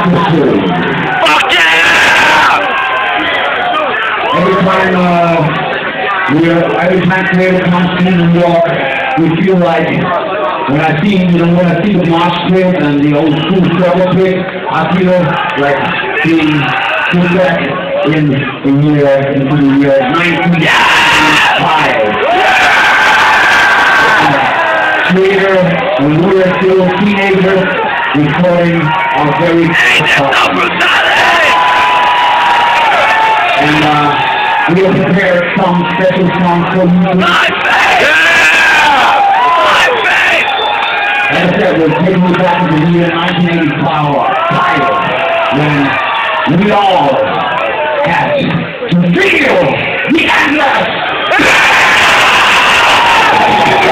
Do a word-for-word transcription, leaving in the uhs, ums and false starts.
Fuck yeah! Every time, uh, we're, every time Creator comes to New York, we feel like, when I see, you know, when I see the mosh pit and the old school struggle pit, I feel like being put back in the year, into the year nineteen ninety-five. Creator, when we were still teenagers, recording our very uh, and uh, we have prepared some special songs for you. My face! My face! As I said, we're taking you back to the year nineteen eighty-five, when we all had to feel the endless.